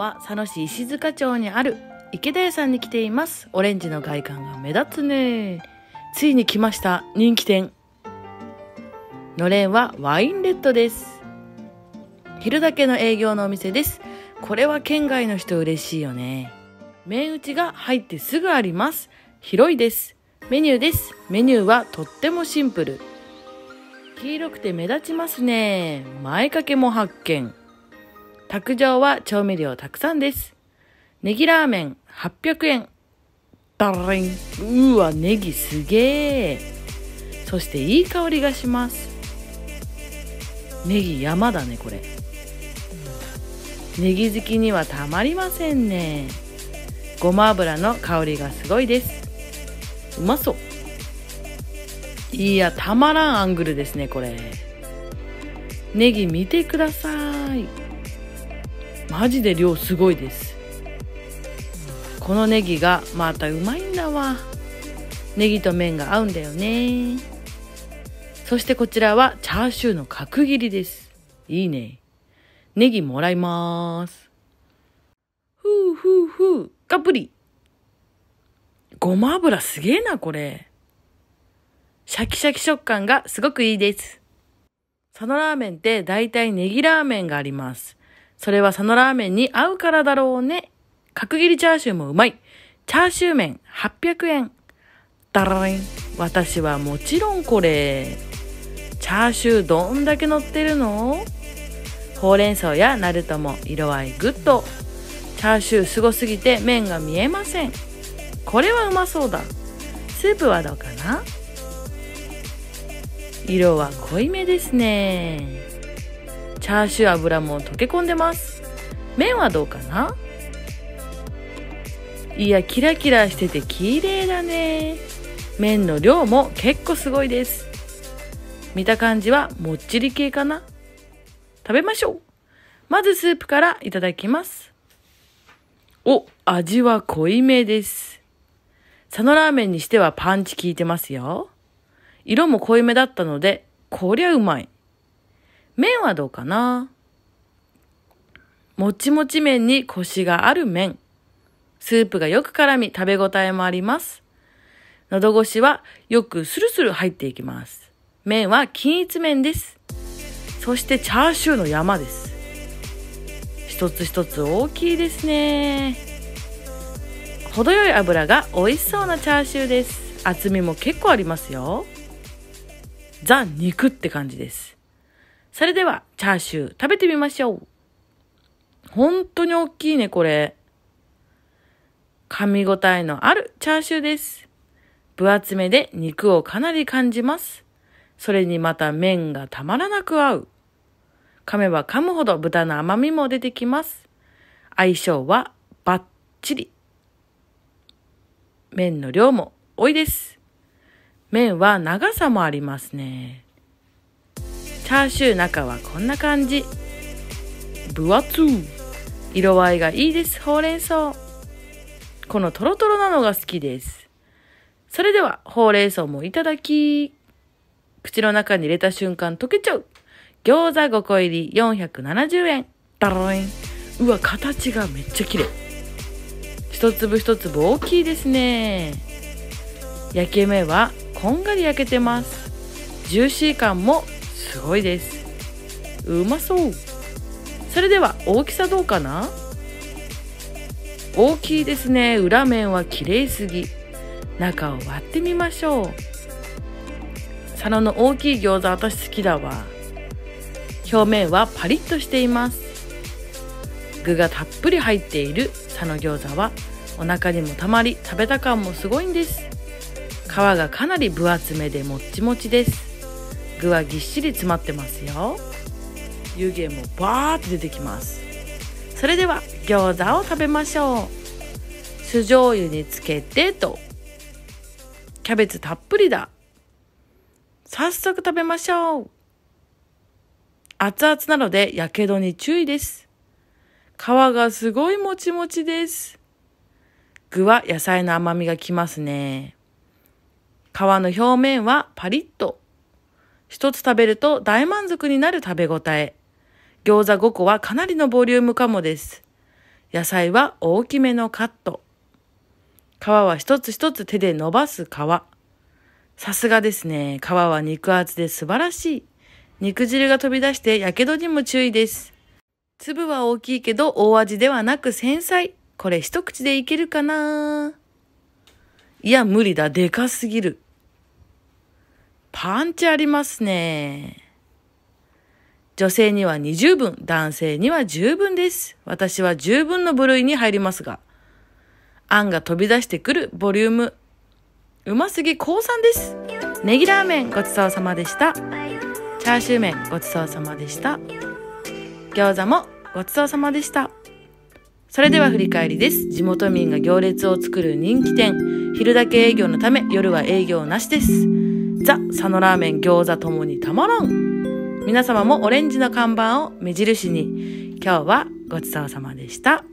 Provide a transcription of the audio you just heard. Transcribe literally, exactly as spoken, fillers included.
は佐野市石塚町にある池田屋さんに来ています。オレンジの外観が目立つね。ついに来ました人気店。のれんはワインレッドです。昼だけの営業のお店です。これは県外の人嬉しいよね。麺打ちが入ってすぐあります。広いです。メニューです。メニューはとってもシンプル。黄色くて目立ちますね。前掛けも発見。卓上は調味料たくさんです。ネギラーメンはっぴゃくえん。ダリン。うーわ、ネギすげー。そしていい香りがします。ネギ山だねこれ。ネギ好きにはたまりませんね。ごま油の香りがすごいです。うまそう。いや、たまらんアングルですねこれ。ネギ見てください。マジで量すごいです。このネギがまたうまいんだわ。ネギと麺が合うんだよね。そしてこちらはチャーシューの角切りです。いいね。ネギもらいます。ふうふうふう、ガブリ。ごま油すげえなこれ。シャキシャキ食感がすごくいいです。佐野ラーメンってだいたいネギラーメンがあります。それは佐野ラーメンに合うからだろうね。角切りチャーシューもうまい。チャーシュー麺はっぴゃくえん。ダラリン。私はもちろんこれ。チャーシューどんだけ乗ってるの？ほうれん草やナルトも色合いグッド。チャーシューすごすぎて麺が見えません。これはうまそうだ。スープはどうかな？色は濃いめですね。チャーシュー油も溶け込んでます。麺はどうかな？いや、キラキラしてて綺麗だね。麺の量も結構すごいです。見た感じはもっちり系かな。食べましょう。まずスープからいただきます。お、味は濃いめです。佐野ラーメンにしてはパンチ効いてますよ。色も濃いめだったので、こりゃうまい。麺はどうかな？もちもち麺にコシがある麺。スープがよく絡み食べ応えもあります。喉越しはよくスルスル入っていきます。麺は均一麺です。そしてチャーシューの山です。一つ一つ大きいですね。程よい油が美味しそうなチャーシューです。厚みも結構ありますよ。ザ・肉って感じです。それではチャーシュー食べてみましょう。本当に大きいねこれ。噛み応えのあるチャーシューです。分厚めで肉をかなり感じます。それにまた麺がたまらなく合う。噛めば噛むほど豚の甘みも出てきます。相性はバッチリ。麺の量も多いです。麺は長さもありますね。チャーシュー中はこんな感じ。分厚い。色合いがいいです。ほうれん草。このトロトロなのが好きです。それではほうれん草もいただき。口の中に入れた瞬間溶けちゃう。餃子ごこ入りよんひゃくななじゅうえん。ダロイン。うわ、形がめっちゃ綺麗。一粒一粒大きいですね。焼き目はこんがり焼けてます。ジューシー感もすごいです。うまそう。それでは大きさどうかな？大きいですね。裏面は綺麗すぎ。中を割ってみましょう。佐野の大きい餃子私好きだわ。表面はパリッとしています。具がたっぷり入っている佐野餃子はお腹にもたまり食べた感もすごいんです。皮がかなり分厚めでもっちもちです。具はぎっしり詰まってますよ。湯気もバーって出てきます。それでは餃子を食べましょう。酢醤油につけてと。キャベツたっぷりだ。早速食べましょう。熱々なのでやけどに注意です。皮がすごいもちもちです。具は野菜の甘みがきますね。皮の表面はパリッと。一つ食べると大満足になる食べ応え。餃子ごこはかなりのボリュームかもです。 野菜は大きめのカット。皮は一つ一つ手で伸ばす皮。さすがですね。皮は肉厚で素晴らしい。肉汁が飛び出してやけどにも注意です。粒は大きいけど大味ではなく繊細。これ一口でいけるかな？いや、無理だ。でかすぎる。パンチありますね。女性にはにじゅうぶん、男性には十分です。私は十分の部類に入りますが。あんが飛び出してくるボリューム。うますぎ降参です。ネギラーメンごちそうさまでした。チャーシュー麺ごちそうさまでした。餃子もごちそうさまでした。それでは振り返りです。地元民が行列を作る人気店。昼だけ営業のため夜は営業なしです。ザ・佐野ラーメン餃子ともにたまらん。皆様もオレンジの看板を目印に今日はごちそうさまでした。